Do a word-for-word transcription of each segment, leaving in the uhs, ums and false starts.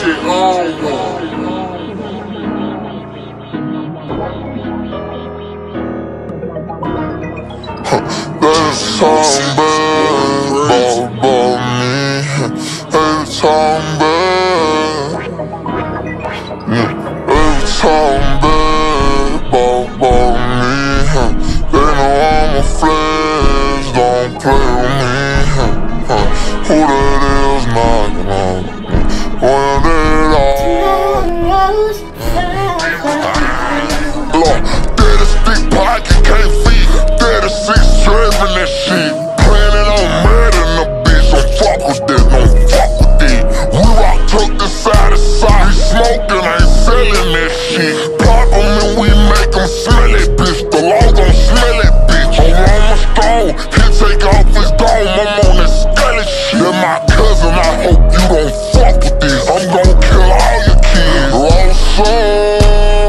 shit on. They talking bad about me. They talking bad. They talking bad about me. They know I'm a flash, don't play with me. Who that is knocking on me? When they all Lord, daddy's big pocket can't feed. Daddy six driving that shit. Planning on murdering the bitch. Don't fuck with that, don't fuck with that. We rock truck this side to side. He smoking, ain't selling that shit. Pop him and we make him smell it, bitch. The law gon' smell it, bitch. Oh, I'm a stone. He take off his dome. I'm on that skelly shit. They're my cousin, I hope you don't fuck with this. I'm gon' kill all your kids. Roll soul.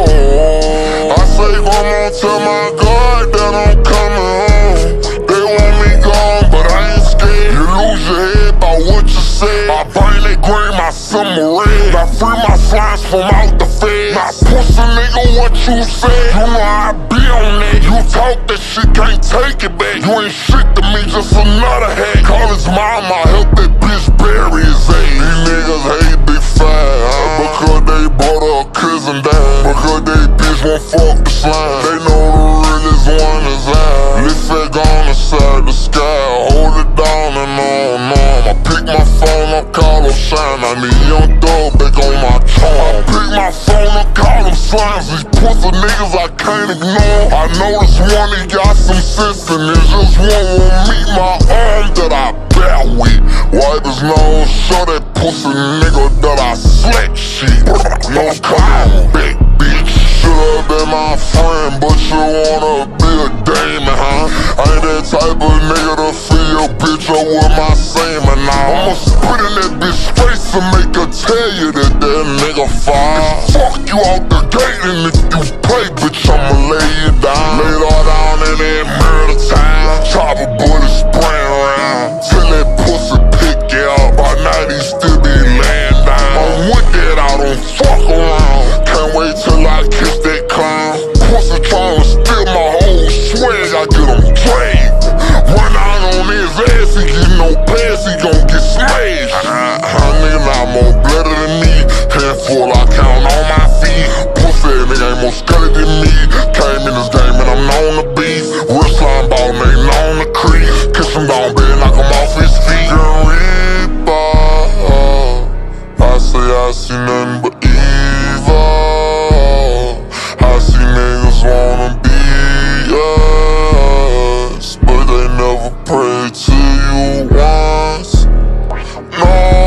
I say, Grandma, tell my God that I'm coming home. They want me gone, but I ain't scared. You lose your head by what you said. My brain, they green, my summer red. I free my slimes from out the feds. Now, pussy nigga, what you said? You know I be on that. You talk that shit, can't take it back. You ain't shit to me, just another head. Call his mom, I help that bitch bury his ass. These niggas hate big fat, huh? Because they brought her cousin down. Because they bitch won't fuck the slime. They know the realest one is out. Lift that gun inside the sky. Hold it down and on, on. I pick my phone up, call them shine. I need young dog back on my charm. I pick my phone up, call them slimes. These pussy niggas I can't ignore. I know this one, he got some sense, and there's just one won't meet my arm that I bear with. Wipe his nose, show that pussy nigga that I slack shit. No clown, big bitch. Should've been my friend, but you wanna be a demon, huh? I ain't that type of nigga to fill your bitch up with my semen now. I'ma spit in that bitch face and make her tell you that that nigga fine. Fuck you out the gate, and if you play, bitch, I'ma lay you down. Lay it all down in that murder time. Chopper bullet spraying around till that pussy pick you up. By night he still be laying down. I'm with that, I don't fuck around. Can't wait till I kiss that clown. Pussy tryna steal my whole swag, I get him dragged. Run out on his ass, he get no pass, he gon' get smashed. Uh, uh, nigga not more bloody than me. Handful I count on my feet. Pussy nigga ain't more scully than me. Came in this game and I'm known to beat. Real slime ball, ain't known to creep. Kiss him down bed, knock him off his feet. Reaper, I say I see nothing but evil. I see niggas wanna be us, but they never pray to you once. No,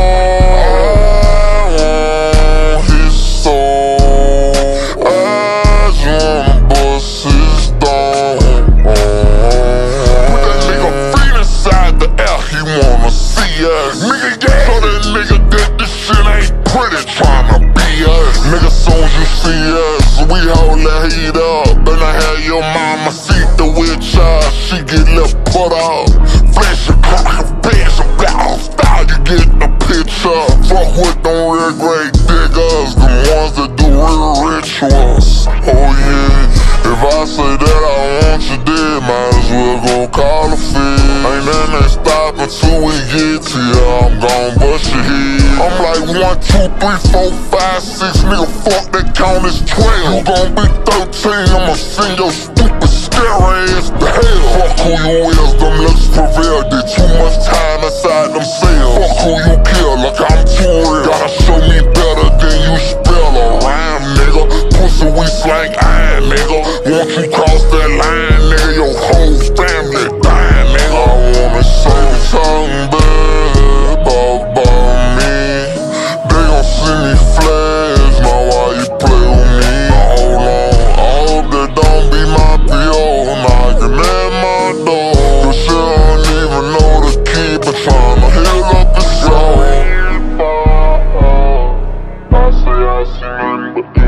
I want his soul. I just wanna bust his dome. Put that nigga feet inside the air, he wanna see us. Nigga, yeah, so that nigga that this shit ain't pretty, tryna be us. Nigga, soon as you see us, we hold that heat up. And I had your mama see the witch up. She get left put up. Flesh and crack, bash and blow style, you get the picture. Fuck with them real great diggers, the ones that do real rituals. Oh yeah, if I say that I want you dead, might as well go call a fee. Ain't nothing that stop until we get to you, I'm gon' bust your head. I'm like one, two, three, four, five, six, nigga, fuck that count is twelve. You gon' be thirteen, I'ma send your stupid scary ass to hell. Fuck who you is, them looks prevail. Did too much time inside them cells. Fuck who you kill, like I'm too real. Gotta show me better than you spell a rhyme, nigga. Pussy we slang iron, nigga. Once you cross that line, nigga, your whole family dying, nigga. I wanna say something bad about, about me. They gon' see me flash, now why you play with me? Now hold on, I hope that don't be my P O knocking at my door. Cause she don't even know the key, but tryna heal up his soul. I say I see nothing but